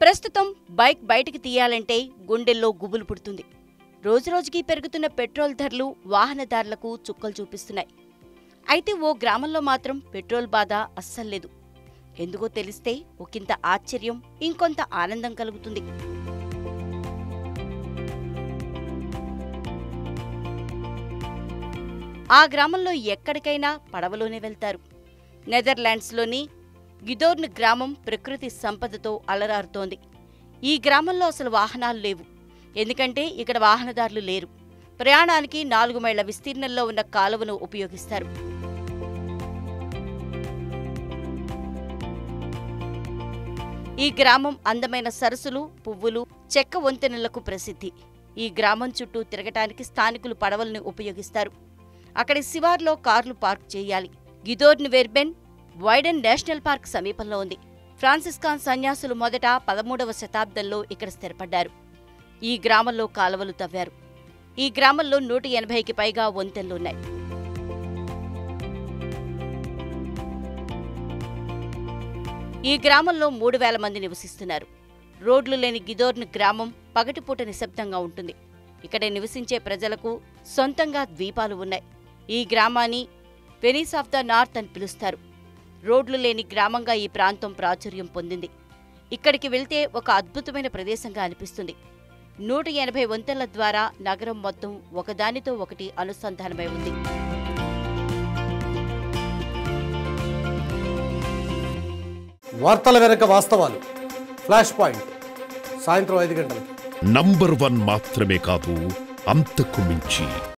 ప్రస్తుతం బైక్ బయటికి తీయాలంటే గుండెల్లో గుబులు పుడుతుంది. రోజురోజుకి పెరుగుతున్న పెట్రోల్ ధరలు వాహనదారులకు చుక్కలు చూపిస్తున్నాయి. అయితే ఓ గ్రామంలో మాత్రం పెట్రోల్ బాధ అస్సల్లేదు. ఎందుకో తెలిస్తే ఒకంత ఆశ్చర్యం, ఇంకొంత ఆనందం కలుగుతుంది. ఆ గ్రామంలో ఎక్కడికైనా పడవలోనే వెళ్తారు. నెదర్లాండ్స్లోని గిదోర్న్ గ్రామం ప్రకృతి సంపదతో అలరారుతోంది. ఈ గ్రామంలో అసలు వాహనాలు లేవు. ఎందుకంటే ఇక్కడ వాహనదారులు లేరు. ప్రయాణానికి 4 మైళ్ల విస్తీర్ణంలో ఉన్న కాలువను ఉపయోగిస్తారు. ఈ గ్రామం అందమైన సరస్సులు, పువ్వులు, చెక్క వంతెనలకు ప్రసిద్ధి. ఈ గ్రామం చుట్టూ తిరగటానికి స్థానికులు పడవలను ఉపయోగిస్తారు. అక్కడి శివార్లో కార్లు పార్క్ చేయాలి. గిదోర్న్ వెర్బెన్ వైడెన్ నేషనల్ పార్క్ సమీపంలో ఉంది. ఫ్రాన్సిస్కాన్ సన్యాసులు మొదట 13వ శతాబ్దంలో ఇక్కడ స్థిరపడ్డారు. ఈ గ్రామంలో కాలువలు తవ్వారు. ఈ గ్రామంలో 180కి పైగా వంతెనలున్నాయి. ఈ గ్రామంలో 3000 మంది నివసిస్తున్నారు. రోడ్లు లేని గిదోర్న్ గ్రామం పగటిపూట నిశ్శబ్దంగా ఉంటుంది. ఇక్కడ నివసించే ప్రజలకు సొంతంగా ద్వీపాలు ఉన్నాయి. ఈ గ్రామాన్ని వెనీస్ ఆఫ్ ద నార్త్ అని పిలుస్తారు. రోడ్లు లేని గ్రామంగా ఈ ప్రాంతం ప్రాచుర్యం పొందింది. ఇక్కడికి వెళ్తే ఒక అద్భుతమైన ప్రదేశంగా అనిపిస్తుంది. 180 వంతెనల ద్వారా నగరం మొత్తం ఒకదానితో ఒకటి అనుసంధానమై ఉంది. వార్తల వెనక వాస్తవాలు. ఫ్లాష్ పాయింట్ సాయంత్రం 5 గంటలకు. నంబర్ 1 మాత్రమే కాదు, అంతకు మించి.